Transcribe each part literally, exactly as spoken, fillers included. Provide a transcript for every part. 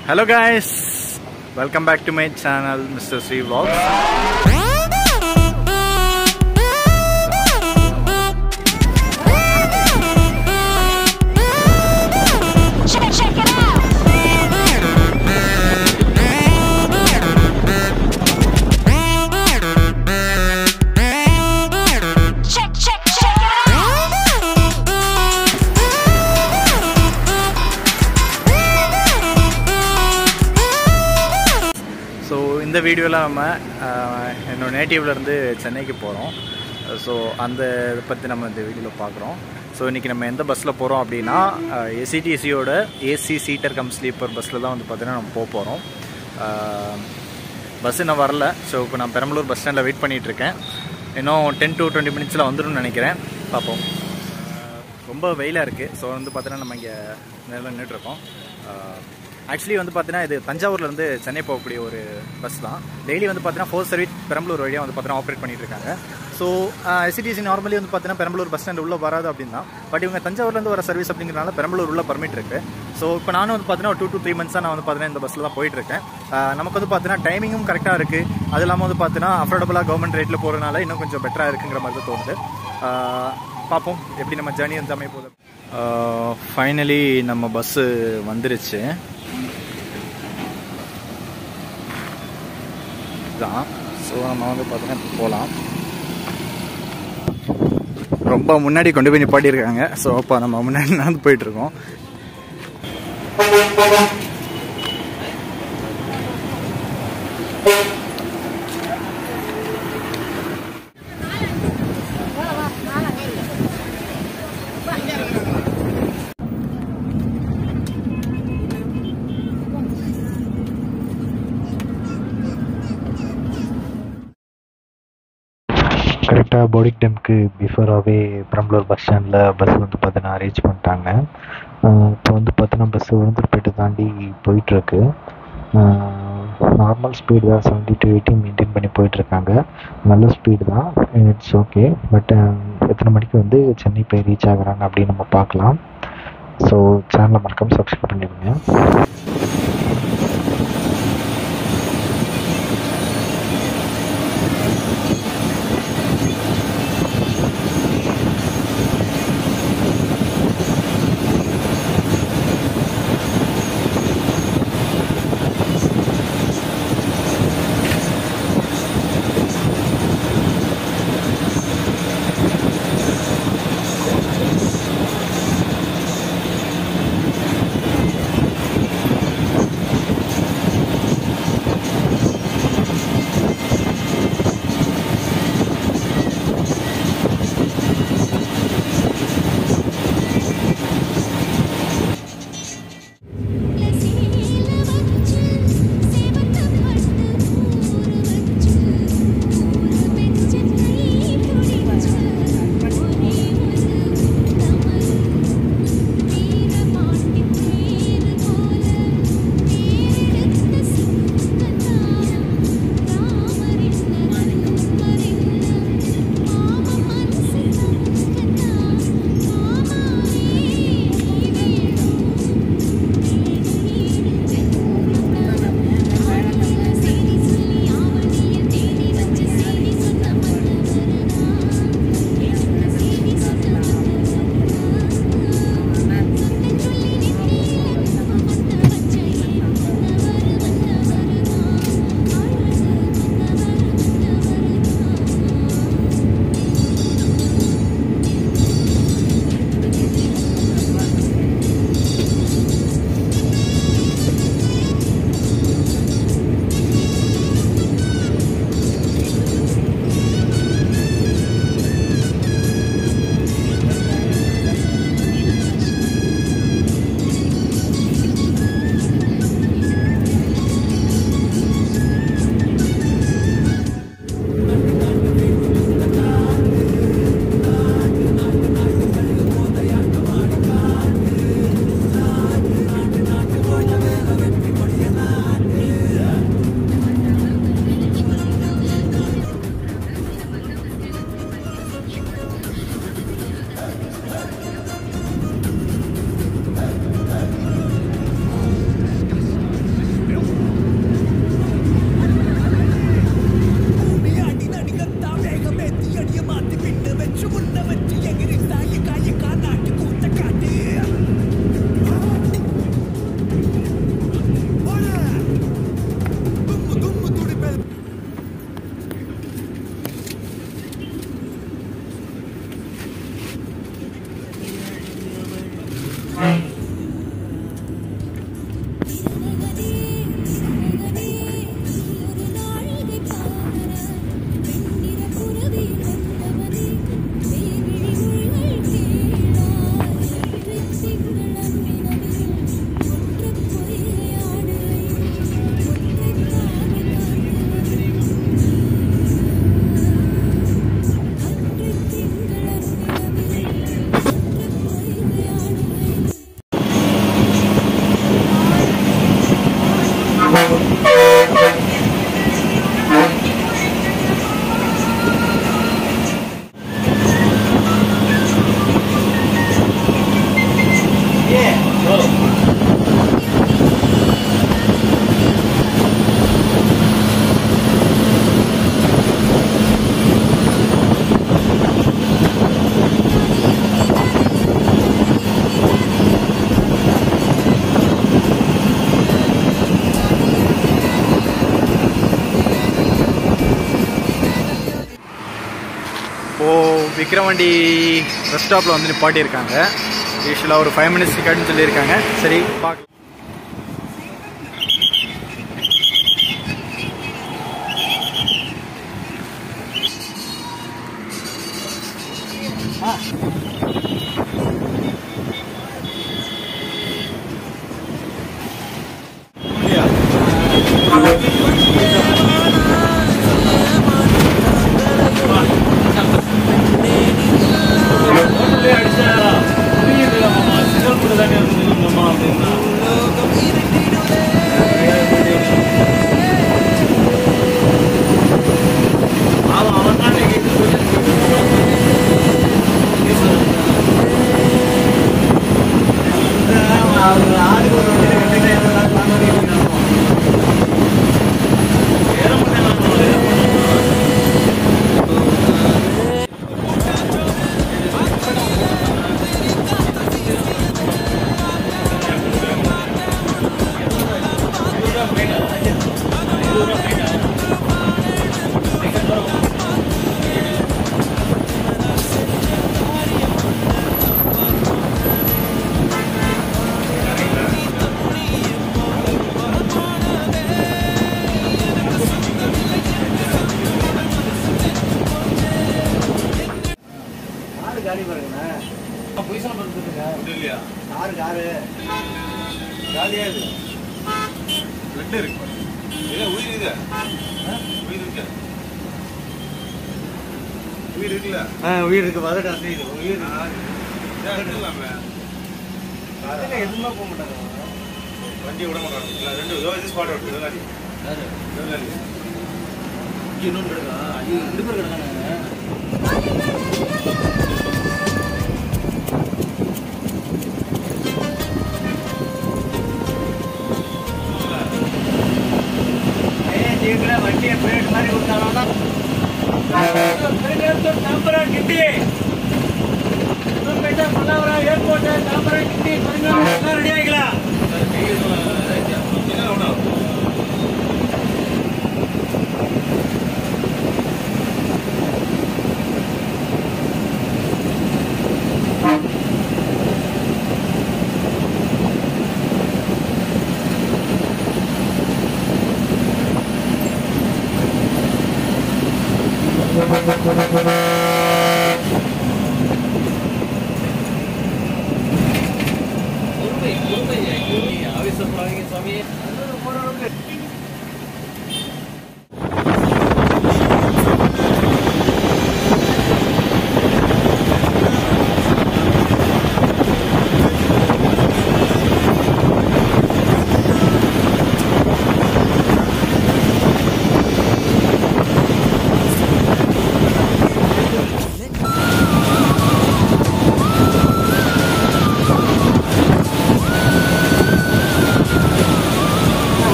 Hello guys, welcome back to my channel Mister Sri Vlogs. இந்த வீடியோல நம்ம என்னோட நேட்டிவ்ல இருந்து சென்னைக்கு போறோம். ஸோ அந்த இதை பற்றி நம்ம இந்த வீடியோவில் பார்க்குறோம். ஸோ இன்றைக்கி நம்ம எந்த பஸ்ஸில் போகிறோம் அப்படின்னா S E T C யோட ஏசி சீட்டர் கம் ஸ்லீப்பர் பஸ்ஸில் தான் வந்து பார்த்தீங்கன்னா நம்ம போக போகிறோம். பஸ் இன்னும் வரல. ஸோ இப்போ நான் பெரம்பலூர் பஸ் ஸ்டாண்டில் வெயிட் பண்ணிகிட்ருக்கேன். இன்னும் டென் டு டுவெண்ட்டி மினிட்ஸில் வந்துடும்னு நினைக்கிறேன். பார்ப்போம். ரொம்ப வெயிலாக இருக்குது. ஸோ வந்து பார்த்தீங்கன்னா நம்ம இங்கே நேரில் நின்றுட்டுருக்கோம். ஆக்சுவலி வந்து பார்த்தீங்கன்னா இது தஞ்சாவூர்லேருந்து சென்னை போகக்கூடிய ஒரு பஸ் தான். டெய்லி வந்து பார்த்தீங்கன்னா ஃபோர் சர்வீஸ் பெரம்பலூர் வழியாக வந்து பார்த்தீங்கன்னா ஆப்ரேட் பண்ணிட்டு இருக்காங்க. So S E T C normally வந்து பார்த்தீங்கன்னா பெரம்பலூர் பஸ் ஸ்டாண்ட் உள்ளே வராது அப்படின்னா, பட் இவங்க தஞ்சாவூர்லேருந்து வர சர்வீஸ் அப்படிங்கிறனால பெரம்பலூர் உள்ள பர்மிட் இருக்குது. ஸோ இப்போ நானும் வந்து பார்த்தீங்கன்னா டூ டூ த்ரீ மந்த்ஸ் தான் நான் வந்து பார்த்தீங்கன்னா இந்த பஸ்ஸில் தான் போயிட்டுருக்கேன். நமக்கு வந்து பார்த்தீங்கன்னா டைமிங்கும் கரெக்டாக இருக்குது. அது இல்லாமல் வந்து பார்த்தீங்கன்னா அஃபோர்டபுளாக கவர்மெண்ட் ரேட்டில் போகிறதுனால இன்னும் கொஞ்சம் பெட்டராக இருக்குங்கிற மாதிரி தான் தோணுது. பார்ப்போம் எப்படி நம்ம ஜேர்னி வந்து அமைய போகுது. ஃபைனலி நம்ம பஸ்ஸு வந்துருச்சு தான். ஸோ நம்ம வந்து பார்த்தீங்கன்னா போகலாம். ரொம்ப முன்னாடி கொண்டு போய் நிப்பாட்டியிருக்காங்க. ஸோ அப்போ நம்ம முன்னாடி நடந்து போயிட்டுருக்கோம். கரெக்டாக போர்டிங் டைமுக்கு பிஃபோராகவே பெரம்பலூர் பஸ் ஸ்டாண்டில் பஸ் வந்து பார்த்தீங்கன்னா அரேஞ்ச் பண்ணிட்டாங்க. இப்போ வந்து பார்த்தீங்கன்னா பஸ்ஸு விழுந்துருப்பேட்டை தாண்டி போயிட்டுருக்கு. நார்மல் ஸ்பீடு தான், செவன்ட்டி டு எயிட்டி மெயின்டைன் பண்ணி போயிட்டுருக்காங்க. நல்ல ஸ்பீடு தான், இட்ஸ் ஓகே. பட் எத்தனை மணிக்கு வந்து சென்னை போய் ரீச் ஆகுறாங்க அப்படின்னு நம்ம பார்க்கலாம். ஸோ சேனலை மறக்காமல் சப்ஸ்கிரைப் பண்ணிடுங்க. விக்ரவாண்டி பஸ் ஸ்டாப்பில் வந்து நிப்பாட்டியிருக்காங்க. யூஸ்வலாக ஒரு ஃபைவ் மினிட்ஸ் டிக்கெட்னு சொல்லியிருக்காங்க. சரி பார்க்க गाड़ी பாருங்க பொசிஷன் பண்றதுங்க இல்லையா கார் கார் காலியா இது ரெட் இருக்கு ஏ உயிர் இது உயிர் இருக்கு உயிர் இருக்குல ஆ உயிர் இருக்கு வரடா இது உயிர் இருக்கலாமே கார்ல எதுமே போக மாட்டாங்க வண்டி விட மாட்டாங்க ரெண்டு இது ஸ்பாட் அவுட் இது காலி யாரு காலி இன்னொரு கடை அது ரெண்டு பேர் கடை வண்டியை பிளேட் மாதிரி கொடுத்தாலும் கிட்டி பல்லாவரம் ஏர்போர்ட் தாம்பரம் கிட்டி ரெடி ஆகிக்கலாம் ஆவேசப்படாதீங்க சுவாமி.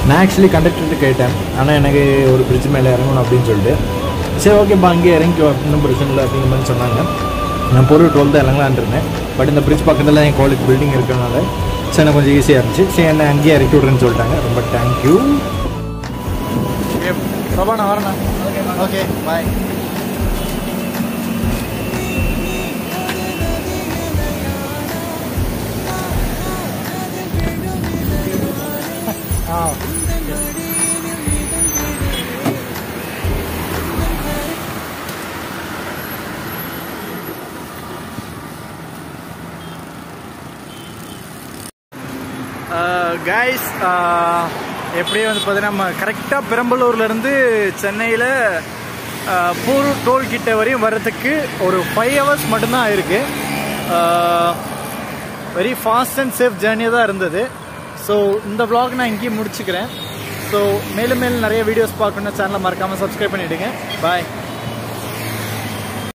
நான் ஆக்சுவலி கண்டக்டர்கிட்ட கேட்டேன், ஆனால் எனக்கு ஒரு பிரிட்ஜ் மேலே இறங்கணும் அப்படின்னு சொல்லிட்டு, சரி ஓகேப்பா அங்கேயே இறங்கி இன்னும் பிரச்சனை இல்லை அப்படிங்கிற மாதிரி சொன்னாங்க. நான் பொருள் டுவெல் தான் இறங்கலான் இருந்தேன். பட் இந்த பிரிட்ஜ் பக்கத்தில் என் காலேஜ் பில்டிங் இருக்கிறனால சரி எனக்கு கொஞ்சம் ஈஸியாக இருந்துச்சு. சரி என்ன அங்கேயே இறக்கி விட்றேன்னு சொல்லிட்டாங்க. ரொம்ப தேங்க்யூ. பிரபா நான் வரேண்ணா. Okay bye. ஆ கைஸ், எப்படியே வந்து பார்த்தீங்கன்னா நம்ம கரெக்டாக பெரம்பலூர்லேருந்து சென்னையில் போரூர் டோல்கிட்ட வரையும் வர்றதுக்கு ஒரு ஃபைவ் ஹவர்ஸ் மட்டும்தான் ஆயிருக்கு. வெரி ஃபாஸ்ட் அண்ட் சேஃப் ஜேர்னியாக தான் இருந்தது. ஸோ இந்த vlog நான் இங்கேயும் முடிச்சுக்கிறேன். ஸோ மேலும் மேலும் நிறைய வீடியோஸ் பார்க்கணுன்னா சேனலை மறக்காமல் சப்ஸ்கிரைப் பண்ணிவிடுங்க. பாய்.